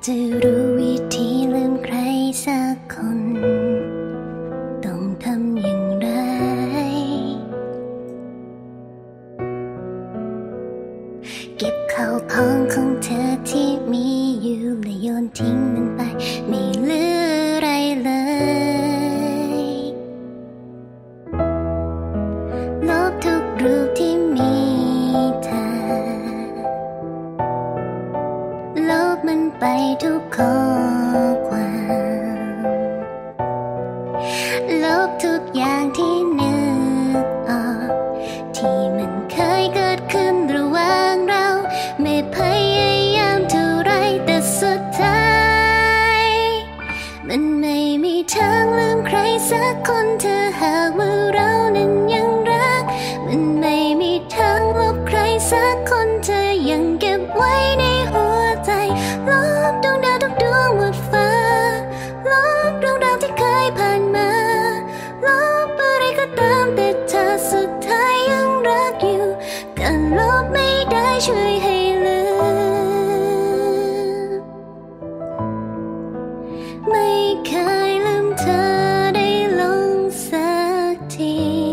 จะรู้วิธีลืมใครสักคนต้องทำอย่างไรเก็บข้าวของของเธอที่มีอยู่และโยนทิ้งมันไปไม่เหลืออะไรเลยลบทุกรูปที่มีเธอลบมันไปทุกข้อความลบทุกอย่างที่นึกออกที่มันเคยเกิดขึ้นระหว่างเราไม่พยายามเท่าไรแต่สุดท้ายมันไม่มีทางลืมใครสักคนเธอหากว่าเรานั้นยังรักมันไม่มีทางลบใครสักคนเธอยังเก็บไว้ในหัวใจลบดวงดาวทุกดวงหมดฟ้าลบเรื่องราวที่เคยผ่านมาลบอะไรก็ตามแต่เธอสุดท้ายยังรักอยู่การลบไม่ได้ช่วยให้ลืมไม่เคยลืมเธอได้ลงสักที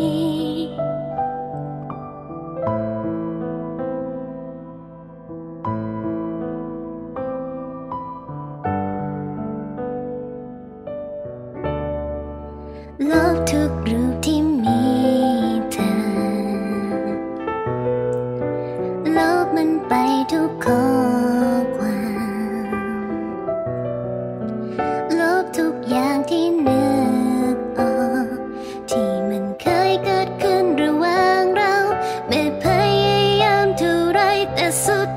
ลบทุกรูปที่มีเธอลบมันไปทุกข้อความลบทุกอย่างที่นึกออกที่มันเคยเกิดขึ้นระหว่างเราไม่พยายามเท่าไรแต่สุด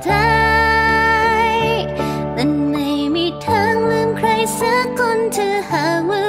ท้ายมันไม่มีทางลืมใครสักคนเธอหากว่า